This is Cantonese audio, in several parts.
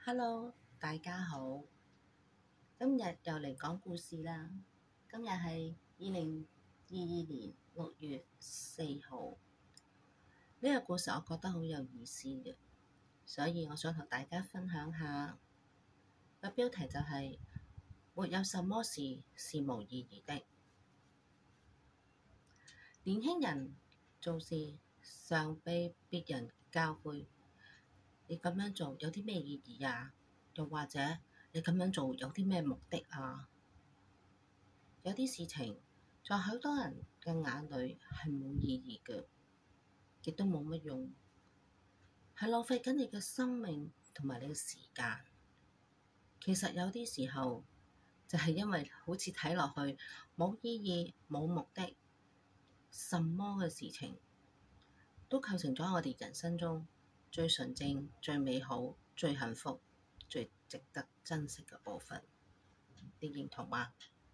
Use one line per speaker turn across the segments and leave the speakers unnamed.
Hello，大家好，今日又嚟講故事啦。今日係2022年6月4號。呢個故事我覺得好有意思嘅，所以我想同大家分享下。個標題就係沒有什麼事是無意義的。年輕人做事常被別人教誨，你咁樣做有啲咩意義啊？又或者你咁樣做有啲咩目的啊？有啲事情在許多人嘅眼裏係冇意義嘅，亦都冇乜用，係浪費緊你嘅生命同埋你嘅時間。其實有啲時候就係因為好似睇落去冇意義、冇目的，什麼嘅事情都構成咗我哋人生中最純正、最美好、最幸福、最值得珍惜嘅部分。你認同嗎？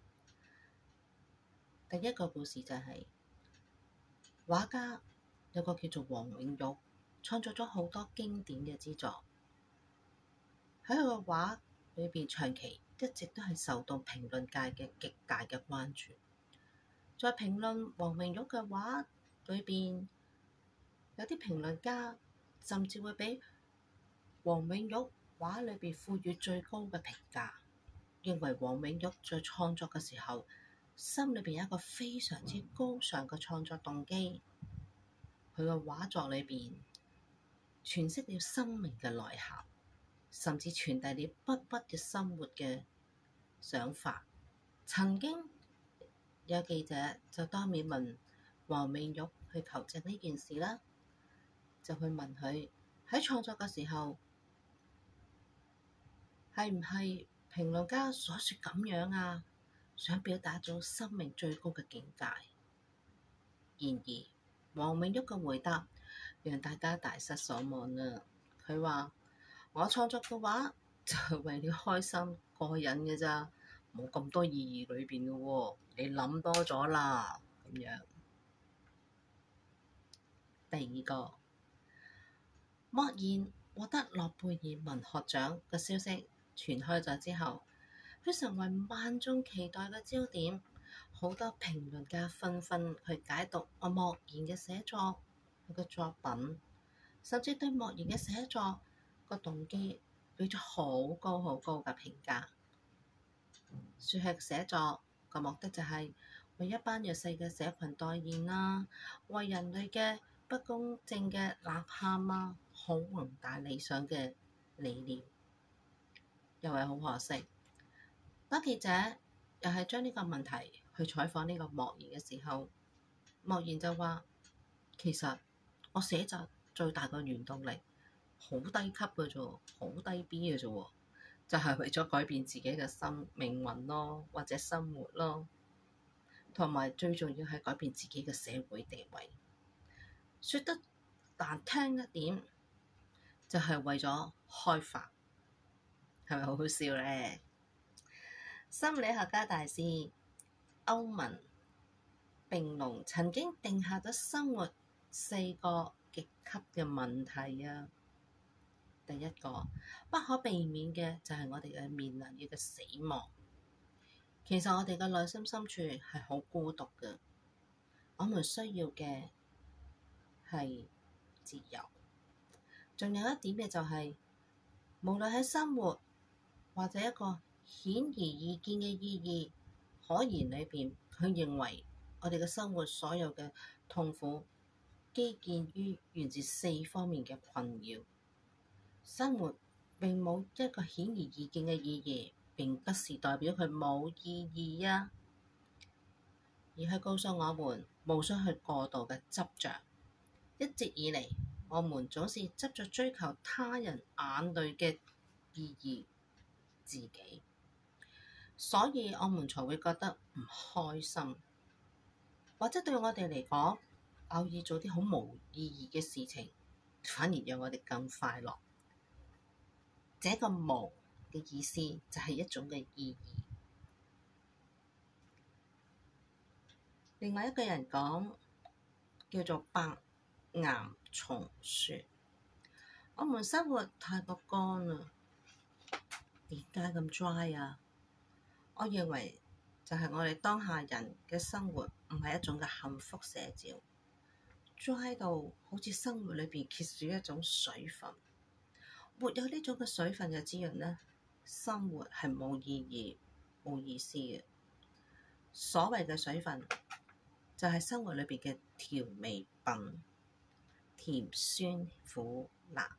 第一個故事就係畫家，有個叫做王永玉，創作咗好多經典嘅之作。喺佢嘅畫裏邊，長期一直都係受到評論界嘅極大嘅關注。在評論王永玉嘅畫裏邊，有啲評論家甚至會俾王永玉畫裏邊賦予最高嘅評價，認為王永玉在創作嘅時候，心裏邊有一個非常之高尚嘅創作動機。佢嘅畫作裏邊詮釋了生命嘅內涵，甚至傳遞了不屈嘅生活嘅想法。曾經有記者就當面問王永玉去求證呢件事啦，就去問佢喺創作嘅時候係唔係評論家所說咁樣啊？想表達一種生命最高嘅境界。然而王永玉嘅回答讓大家大失所望啦。佢話：我創作嘅畫就係為了開心過癮嘅咋，冇咁多意義裏邊嘅喎，你諗多咗啦咁樣。第二個，莫言獲得諾貝爾文學獎嘅消息傳開咗之後，佢成為萬眾期待嘅焦點。好多評論家紛紛去解讀莫言嘅寫作，佢嘅作品，甚至對莫言嘅寫作個動機俾咗好高好高嘅評價。說係寫作個目的就係為一班弱勢嘅社群代言啦，為人類嘅不公正嘅吶喊啊，好宏大理想嘅理念。又係好可惜，當記者又係將呢個問題去採訪呢個莫言嘅時候，莫言就話：其實我寫作最大嘅原動力好低級嘅啫，好低 B 嘅啫，就係為咗改變自己嘅命運咯，或者生活咯，同埋最重要係改變自己嘅社會地位。說得難聽一點，就係為咗開發，係咪好好笑咧？心理學家大師歐文並龍曾經定下咗生活4個極級嘅問題啊！第一個，不可避免嘅就係我哋嘅面臨嘅死亡。其實我哋嘅內心深處係好孤獨嘅，我們需要嘅係自由。仲有一點嘅就係，無論喺生活或者一個顯而易見嘅意義可言裏邊，佢認為我哋嘅生活所有嘅痛苦基建於源自4方面嘅困擾。生活並冇一個顯而易見嘅意義，並不是代表佢冇意義啊，而係告訴我們無需去過度嘅執着。一直以嚟，我們總是執着追求他人眼裏嘅意義，自己，所以我們才會覺得唔開心，或者對我哋嚟講，偶爾做啲好無意義嘅事情，反而讓我哋更快樂。這個無嘅意思就係一種嘅意義。另外一個人講，叫做白岩松說：我們生活太過乾啦， 點解咁 dry 啊？我認為就係我哋當下人嘅生活唔係一種嘅幸福寫照，dry 到好似生活裏邊缺少一種水分。沒有呢種嘅水分嘅滋潤呢，生活係冇意義、冇意思嘅。所謂嘅水分就係生活裏邊嘅調味品，甜酸苦辣。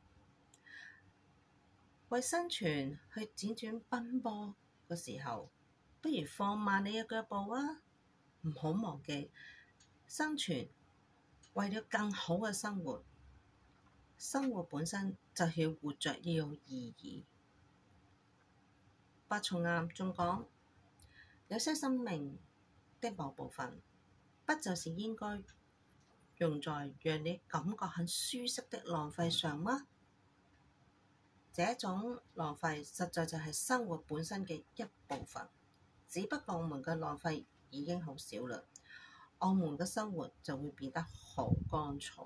為生存去輾轉奔波嘅時候，不如放慢你嘅腳步啊！唔好忘記生存，為了更好嘅生活，生活本身就要活着要有意義。白松岩仲講，有些生命的某部分，不就是應該用在讓你感覺很舒適的浪費上嗎？這種浪費實在就係生活本身嘅一部分，只不過我們嘅浪費已經好少啦，我們嘅生活就會變得好乾燥。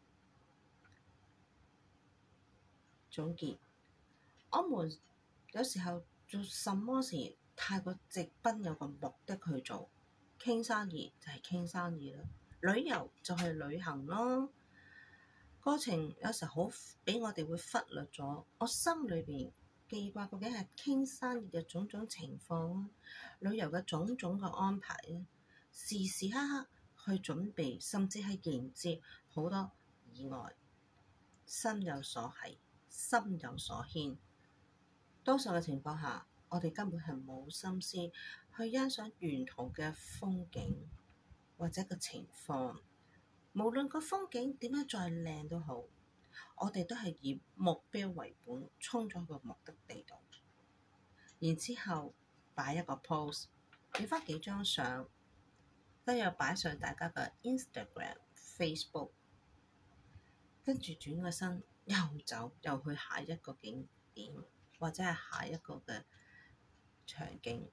總結，我們有時候做什麼事太過直奔有個目的去做，傾生意就係傾生意啦，旅遊就係旅行咯。過程有時好俾我哋會忽略咗，我心裏邊記掛究竟係傾生意嘅種種情況，旅遊嘅種種嘅安排咧，時時刻刻去準備，甚至係迎接好多意外。心有所繫，心有所牽。多數嘅情況下，我哋根本係冇心思去欣賞沿途嘅風景或者個情況。無論個風景點樣再靚都好，我哋都係以目標為本，衝咗個目的地度，然之後擺一個 pose， 影返幾張相，跟住擺上大家嘅 Instagram、Facebook， 跟住轉個身又走，又去下一個景點或者係下一個嘅場景。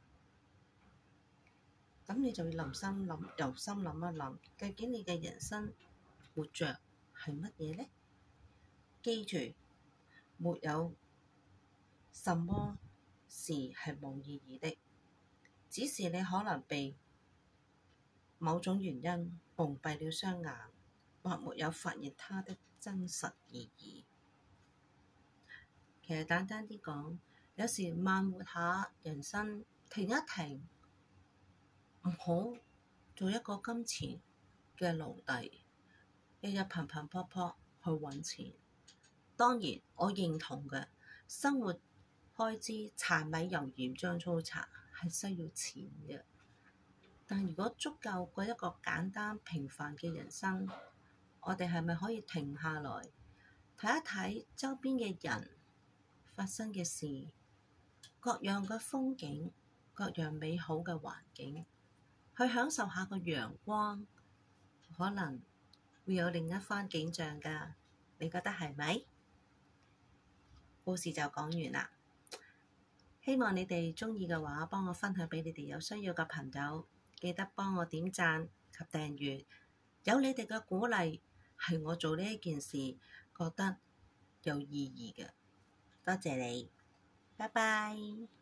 咁你就要留心諗一諗，究竟你嘅人生活着係乜嘢呢？記住，沒有什麼事係冇意義的，只是你可能被某種原因蒙蔽了雙眼，或沒有發現它的真實意義。其實簡單啲講，有時慢活下人生，停一停。唔好做一個金錢嘅奴隸，日日頻頻撲撲去揾錢。當然，我認同嘅生活開支柴米油鹽醬醋茶係需要錢嘅，但如果足夠過一個簡單平凡嘅人生，我哋係咪可以停下來睇一睇周邊嘅人發生嘅事，各樣嘅風景，各樣美好嘅環境，去享受下個陽光，可能會有另一番景象㗎。你覺得係咪？故事就講完啦。希望你哋鍾意嘅話，幫我分享畀你哋有需要嘅朋友，記得幫我點讚及訂閱。有你哋嘅鼓勵，係我做呢一件事覺得有意義嘅。多謝你，拜拜。